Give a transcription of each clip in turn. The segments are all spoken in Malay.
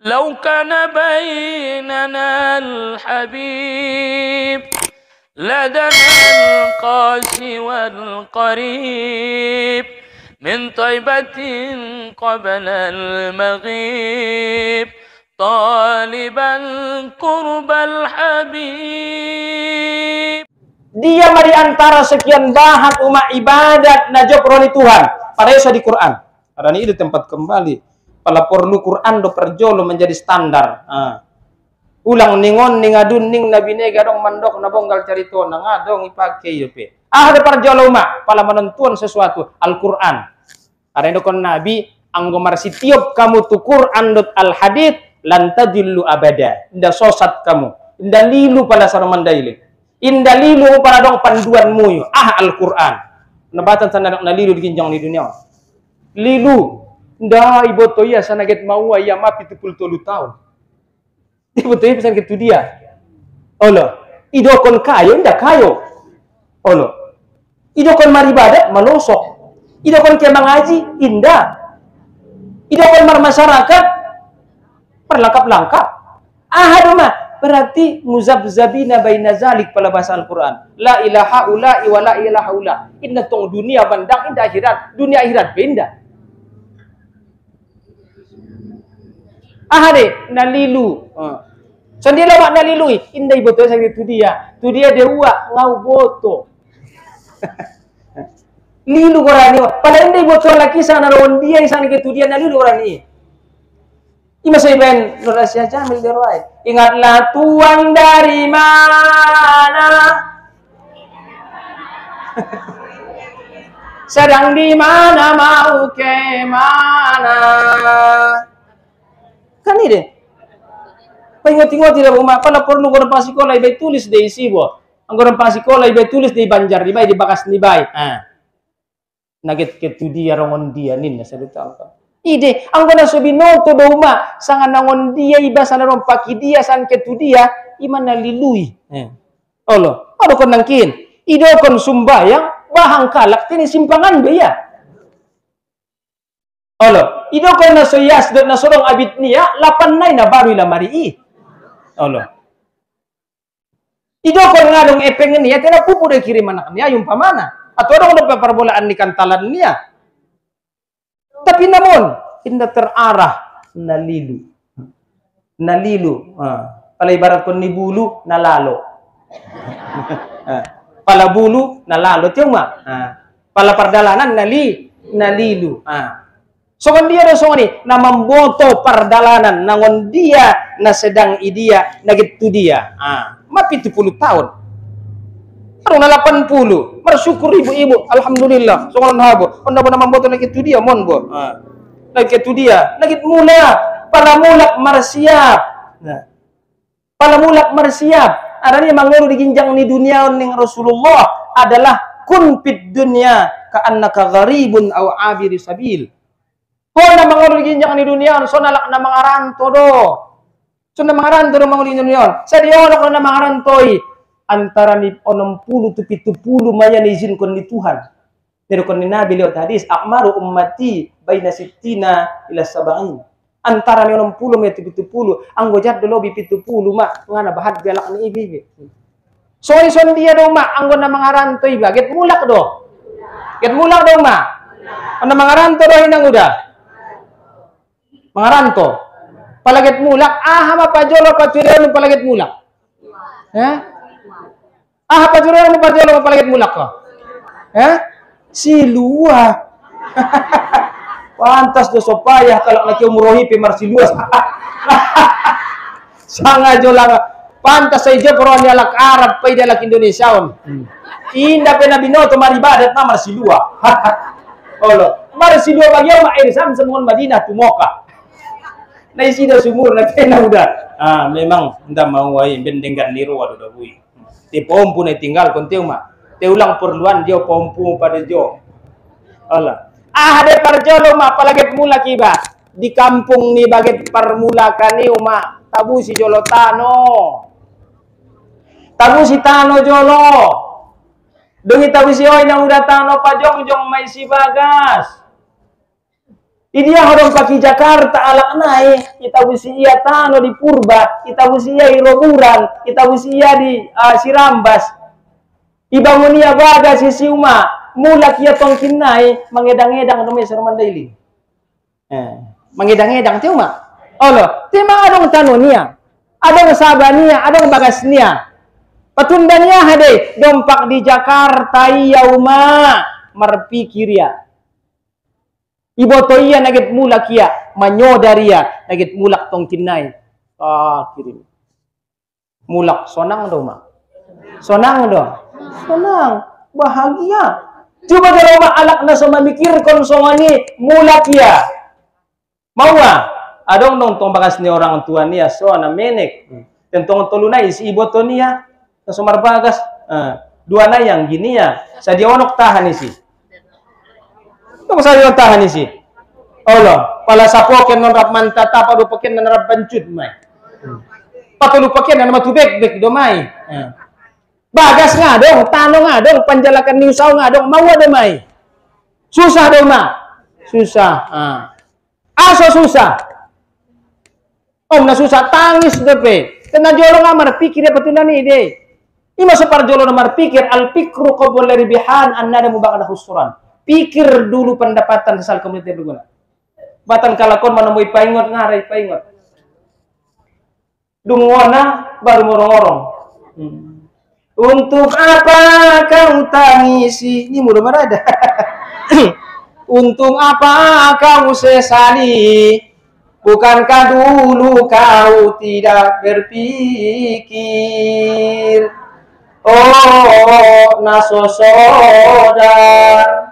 لو كان بيننا الحبيب لدنا القاسي والقريب من طيبة قبل المغيب طالبا قرب الحبيب. Dia mari antara sekian bahat umat ibadat najab roni Tuhan pada di Quran. Karena ini tempat kembali. Pala perlu Quran do perjolo menjadi standar. Ulang ningon ningadun ning nabi nega dong mandok nabonggal carito nang adong ipake yope. Ada perjolo umat pala menentuan sesuatu Al-Quran. Ada dokon nabi anggomar sitiop kamu tu Quran dot al-hadith lantadillu abada. Indah sosat kamu. Indah lilu pala saramandailing. Indah lilu para dong panduanmu yo. Al-Quran. Nabatan sana na lilu dikinjang di dunia. Lilu. Nda iboto ya sana get mau ya mapi 70 tahun. Iboto ya pesan gitu dia. Olo. Idokon kayo nda kayo. Olo. Idokon maribadat malosok. Idokon kaya mengaji indah. Idokon mar masyarakat perlengkap-lengkap. Mah berarti muzabzabina baina zalik pada bahasa Al-Quran. La ilaha ula wa la ilaha ula. Inna tong dunia bandang indah akhirat. Dunia akhirat benda. Deh nalilu. Sendiri mak nalilui. Indah iboto saya itu dia. Tu dia dewa ngau boto. Lilu korani. Pada indah iboto laki sana ron dia sana ke tu dia nalilu korani. Ima saya ben Nurasya Jamil derwai. Ingatlah tuan dari mana? Sedang di mana mau ke mana? Kan ini deh. Pengot-ingot tidak umat pada perlu orang pasikola ibai tulis di isi bo. Anggoran pasikola ibai tulis di Banjar di bay di Bakas di bay. Nugget ketu dia rongon dia nin saya tahu. Ide anggona sobinoto do umat sangan nangon dia iba sana ron paki dia san ketu dia imana lilui. Allah, ada kon nangkin. Ido kon sumbayang bahang kalak tini simpangan be ya. Allah, ido kon na soyas do na sorong abit niya lapan nay na baru ila mari. Allah. Ido kon ngadong epeng niya tena pupu de kirim anak niya yung pamana atau dong do perbolaan ni kantalan niya. Tapi namun indah terarah nalilu. Nalilu. Pala ibarat kon ni bulu nalalo. Pala bulu nalalo tiyo ma. Pala perdalanan nalilu. So kan dia so ni na memboto perdalanan nangon dia na sedang idia nagitu dia. Mapi 70 tahun. Arong na 80. Bersyukur ibu-ibu. Alhamdulillah. Soalan habo. Onda bona memboto nagitu dia mon bo. Nagitu dia. Nagit mula. Pala mulak marsiap. Pala mulak marsiap. Aranya manguru diginjang ni dunia ning Rasulullah adalah kun pid dunya ka'annaka gharibun aw abiri sabil. Hona manguru diginjang ni dunia so nalak na mangaranto do. So na mangaranto do manguru di dunia. Sa diolok na mangarantoi antara ni 60 tu 70 maya izin kon ni Tuhan. Dari kon ni Nabi lewat hadis akmaru ummati baina sittina ila sab'in. Antara ni 60 maya 70 anggo jad do lobi 70 mak ngana bahat galak ni ibi. So dia do mak anggo na mangaranto iba get mulak do. Get mulak do mak. Ana mangaranto do hinang udah. Mangaranto. Palaget mulak ma pajolo patire palaget mulak. Pajolo mo pajolo palaget mulak ko. Si luah. Pantas do sopaya kalau nak umurohi pemar si luas. Sanga jolang pantas saja peron alak Arab pai dalak Indonesiaon. Indah pena binoto maribadat na mar si luah. Olo, mar si luah bagyo ma air sam semun Madinah tu Moka. Na isi da sumur na pena udah. Memang nda mau ai bendenggan niru wadu da bui. Di pompu na tinggal kon teu ma. Teu ulang perluan dia pompu pada jo. Allah. Ada parjolo ma palaget mula kiba. Di kampung ni baget permulakan ni uma tabu si jolo tano. Tabu si tano jolo. Dungi tabu si oi na udah tano pajong jong mai si bagas. Idia hodong paki Jakarta alak naik, kita usia tano di Purba, kita usia di Roburan, kita usia di Sirambas. Ibangunia baga si Siuma, mula kia tongkin naik, mengedang-edang domai Serman Daily. Mengedang-edang tiuma. Olo, tema adong tanonia, adong sabania, adong bagasnia. Patundanya hade, dompak di Jakarta yauma marpikiria. Iboto iya nagit mulak iya, manyodaria nagit mulak tong kinay. Kirim. Mulak sonang do ma. Sonang do. Sonang, bahagia. Coba kalau ma alak na so mamikir kon songani mulak iya. Mau adong nong tong bagas ni orang tua niya so na menek. Tentong tolunay si iboto niya na sumar bagas. Dua na yang gini ya. Sa di onok tahan isi. Kung saan yung tahan isi? Allah, pala sa poken non rap mantata, padu poken non rap bancud may. Patulu poken non matubek-bek domay. Bagas nga dong, tano nga dong, panjalakan niusaw nga dong, mawa domay. Susah dong ma. Susah. Aso susah. Na susah, tangis depe. Kena jolo nga marpikir ya patunan ni ide. Ima sa parjolo na marpikir, al-pikru qabla ribihan, an-nada mubakada husuran. Pikir dulu pendapatan asal komunitas berguna. Batan kalakon menemui paingot ngarai paingot. Dungona baru ngorong-ngorong. Untuk apa kau tangisi? Ini mudah marada. Untuk apa kau sesali? Bukankah dulu kau tidak berpikir? Oh, nasosodar.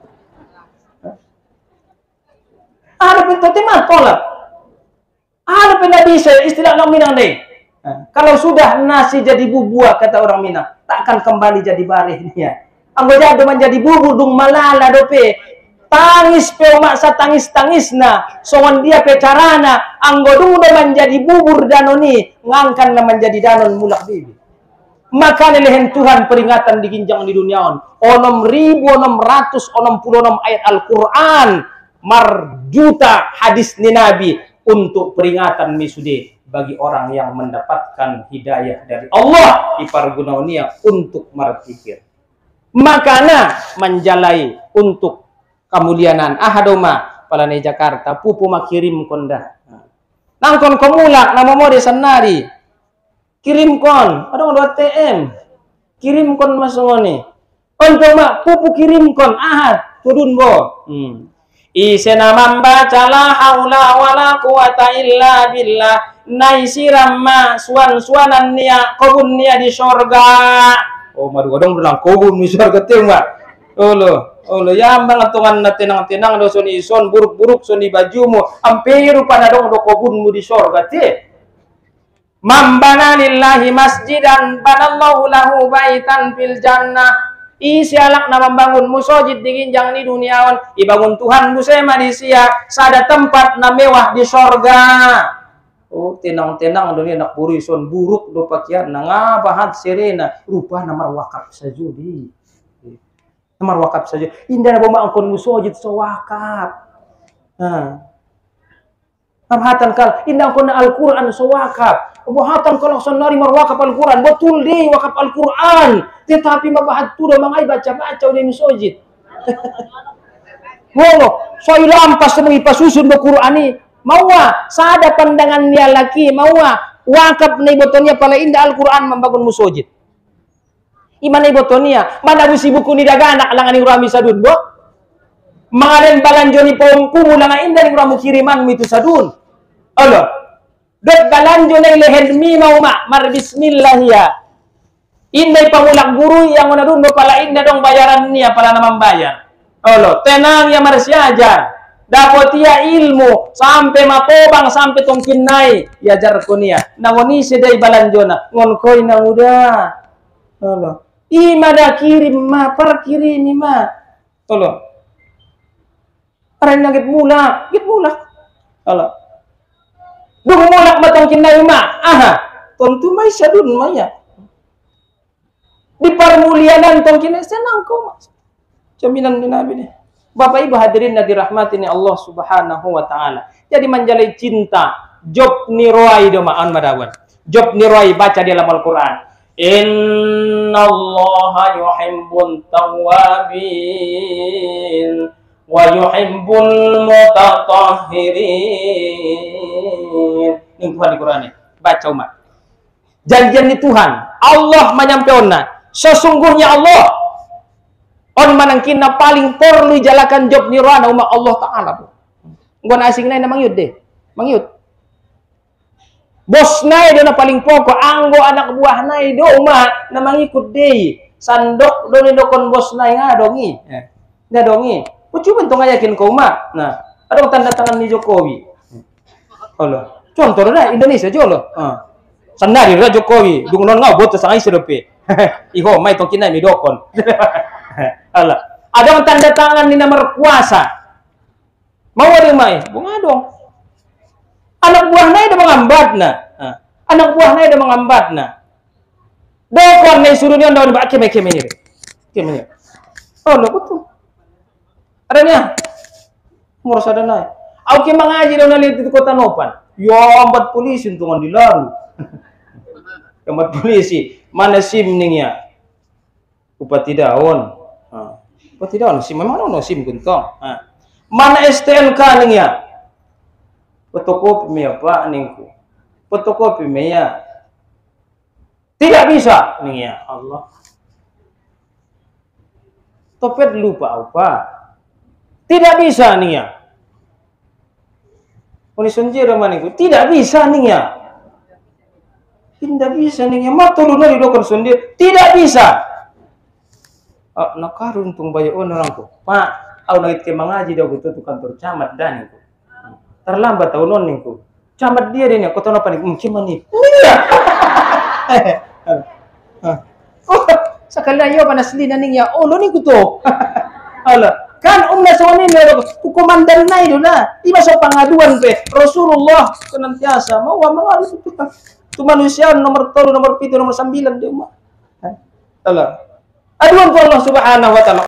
Ada pintu tema tolak. Ada pindah bisa istilah orang Minang deh. Kalau sudah nasi jadi bubua kata orang Minang, tak akan kembali jadi barihnya. Anggo jadu menjadi bubur dung malala dope. Tangis pe maksa tangis na. Songon dia pe carana anggo dung udah menjadi bubur danoni ngangkan na menjadi danon mulak bibi. Maka lehen Tuhan peringatan diginjang di dunia on. 6.666 ayat Al-Quran. Marjuta hadis ni Nabi untuk peringatan misude bagi orang yang mendapatkan hidayah dari Allah ipargunaunia untuk berpikir. Makana menjalai untuk kemuliaan ahadoma palane Jakarta pupu makirim konda. Nangkon komulak nama mode sanari. Kirim kon, ada ngado ATM. Kirim kon masongoni. Untuk mak pupu kirim kon ahad turun bo. Isena membaca la haula wala quwata illa billah. Naisiram ma suan-suanan nia kobun nia di sorga. Oh madu godong bilang kobun di sorga tengwa. Olo ya mangatungan na tinang-tinang do soni ison buruk-buruk soni bajumu amperu panadong do kobunmu di sorga te. Mambana lillahi masjidan banallahu lahu baitan fil jannah. Isi alak na membangun musojid di ginjang di duniawan, ibangun Tuhan busema di sia sada tempat na mewah di sorga. Oh tenang-tenang dunia nak buri son buruk do pakian na ngabahat serena rupa namar wakaf sajudi. Namar wakaf saja. Indah na bumangkon musojid so wakaf. Namhatan kal indah kon Al-Qur'an so wakaf. Buhatan kalau sonari marwakaf Al-Quran, betul deh wakaf Al-Quran. Tetapi mabahat tu dah mangai baca-baca udah misojid. Ngolo, so ilampas semua ipasusun Al-Quran ni. Mawa, sada pandangan dia laki, mawa wakaf ni botonya pala indah Al-Quran membangun musojid. Imana botonya, mana busi buku ni daga anak langan urami sadun, bo? Mangaren balanjoni pompu mulanga indah ni uramu kiriman itu sadun. Allah. Dot balanjo na lehen mi mau mar bismillah ya. Inday pamulak guru yang menadun do pala indah dong bayaran niya pala namang bayar. Olo, tenang ya marsiajar. Dapat ia ilmu sampai mapobang sampai tongkinai ya jar ko niya. Nangoni sedai balanjo na ngon koy na udah. Olo. Ima da kirim ma par kirimi ma. Olo. Aray na git mula. Olo. Dung mulak matong kinay ma. Aha. Tentu may sadun maya. Di parmulianan tong kinay senang ko mas. Jaminan ni Nabi ni. Bapak Ibu hadirin yang dirahmati Allah Subhanahu wa taala. Jadi menjalai cinta job niroai do ma'an madawan. Job niroai baca di dalam Al-Qur'an. Innallaha yuhibbut tawwabin wa yuhibbul mutatahhirin. Ini Tuhan di Qur'an. Baca umat. Janjian di Tuhan. Allah menyampaikan. Sesungguhnya Allah on manangkina paling perlu jalakan job nirwana umat Allah Ta'ala. Ngon asing na namang yud deh. Mangyud. Bos na na paling pokok. Anggo anak buah na do umat namang ikut deh. Sandok do ni dokon bos na nga dongi. Nga dongi. Pucuman to ngayakin ko umat. Nah, ada tanda tangan ni Jokowi. Allah. Contoh na Indonesia jolo. Sandari ra Jokowi. Dungon nga boto sa ngay silope. Iho may tong kinay mi dokon. Allah. Ada tanda tangan ni nomor kuasa. Mau ada mai? Bunga dong. Anak buah na ada mengambat na. Anak buah na ada mengambat na. Dokon na suruh niya daw ba keme ni. Keme. Oh, lo betul. Adanya. Ngurus ada na. Au ke mangaji daw na lihat di kota Nopan. Yo ambat polisi untungan dilaru. Ambat polisi. Mana SIM niya? Upati daon. Upati daon SIM memang ono SIM kuntong. Mana STNK niya? Fotokopi meya Pak ningku. Fotokopi meya. Tidak bisa niya Allah. Topet lupa apa? Tidak bisa niya. Oni sonjera maniku. Tidak bisa niya. Tidak bisa niya. Matulu na didokon sonjera. Tidak bisa. Nakarun tung bayo orang ko. Pak, au nagit ke mangaji daw buto tu kantor camat dan ko. Terlambat tau non ningko. Camat dia din ko tono panik mani. Iya. Oh, sakala yo panasli na niya. Oh, lo ningko to. Ala, kan umna sawani mero ku komandan na ido na. Di masuk pengaduan pe. Rasulullah senantiasa mau mangadu tu manusia nomor 3, nomor 7, nomor 9 di umat. Ala. Aduan Allah Subhanahu wa ta'ala.